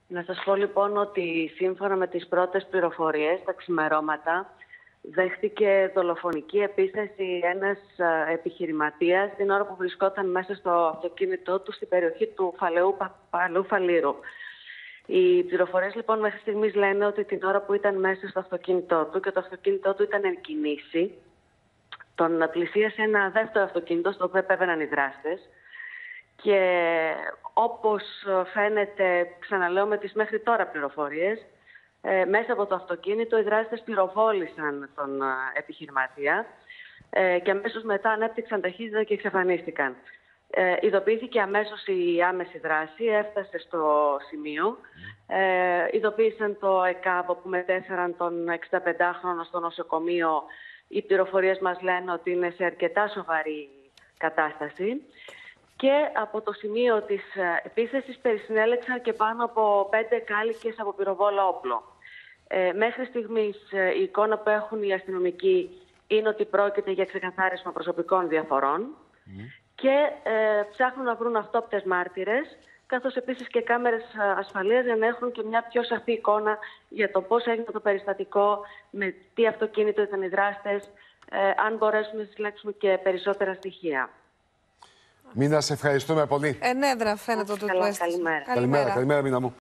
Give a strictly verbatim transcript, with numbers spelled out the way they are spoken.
Να σας πω λοιπόν ότι σύμφωνα με τις πρώτες πληροφορίες, τα ξημερώματα, δέχτηκε δολοφονική επίθεση ένας επιχειρηματίας την ώρα που βρισκόταν μέσα στο αυτοκίνητό του στην περιοχή του Φαλαιού Παλαιού Φαλήρου. Οι πληροφορίες λοιπόν μέχρι στιγμής λένε ότι την ώρα που ήταν μέσα στο αυτοκίνητό του και το αυτοκίνητό του ήταν εν κινήσει, τον πλησίασε ένα δεύτερο αυτοκίνητο στο οποίο επέβαιναν οι δράστες και όπως φαίνεται, ξαναλέω με τις μέχρι τώρα πληροφορίες, ε, μέσα από το αυτοκίνητο οι δράστες πυροβόλησαν τον ε, επιχειρηματία ε, και αμέσως μετά ανέπτυξαν ταχύτητα και εξαφανίστηκαν. Ε, ειδοποιήθηκε αμέσως η άμεση δράση, έφτασε στο σημείο. Ε, ειδοποίησαν το ΕΚΑΒ που μετέφεραν τον εξηνταπεντάχρονο στο νοσοκομείο. Οι πληροφορίες μας λένε ότι είναι σε αρκετά σοβαρή κατάσταση. Και από το σημείο της επίθεσης περισυνέλεξαν και πάνω από πέντε κάλικες από πυροβόλο όπλο. Ε, μέχρι στιγμής η εικόνα που έχουν οι αστυνομικοί είναι ότι πρόκειται για ξεκαθάρισμα προσωπικών διαφορών mm. και ε, ψάχνουν να βρουν αυτόπτες μάρτυρες, καθώς επίσης και κάμερες ασφαλείας για να έχουν και μια πιο σαφή εικόνα για το πώς έγινε το περιστατικό, με τι αυτοκίνητο ήταν οι δράστες, ε, αν μπορέσουμε να συλλέξουμε και περισσότερα στοιχεία. Μίνα, σε ευχαριστούμε πολύ. Ενέδρα φαίνεται ότι το έστησε. Καλημέρα. Καλημέρα, καλημέρα Μίνα μου.